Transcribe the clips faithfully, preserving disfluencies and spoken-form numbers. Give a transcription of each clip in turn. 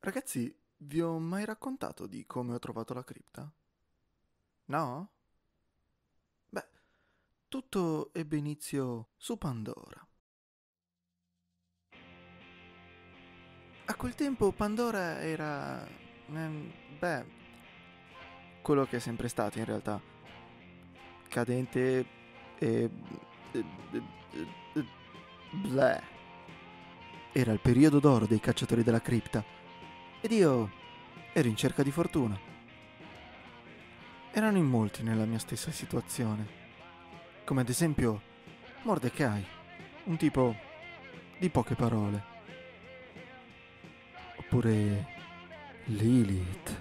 Ragazzi, vi ho mai raccontato di come ho trovato la cripta? No? Beh, tutto ebbe inizio su Pandora. A quel tempo Pandora era... ehm, beh, quello che è sempre stato in realtà. Cadente e... e- e- e- bleh. Era il periodo d'oro dei cacciatori della cripta ed io ero in cerca di fortuna. Erano in molti nella mia stessa situazione, come ad esempio Mordecai, un tipo di poche parole, oppure Lilith.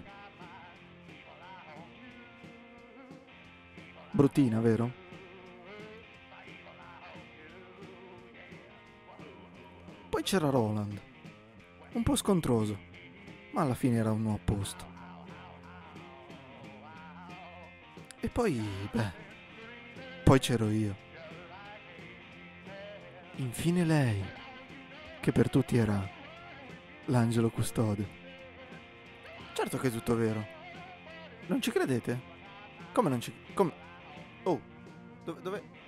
Bruttina, vero? Poi c'era Roland, un po' scontroso, ma alla fine era uno a posto. E poi, beh, poi c'ero io. Infine lei, che per tutti era l'angelo custode. Certo che è tutto vero. Non ci credete? Come non ci... come... Oh, dove... dove...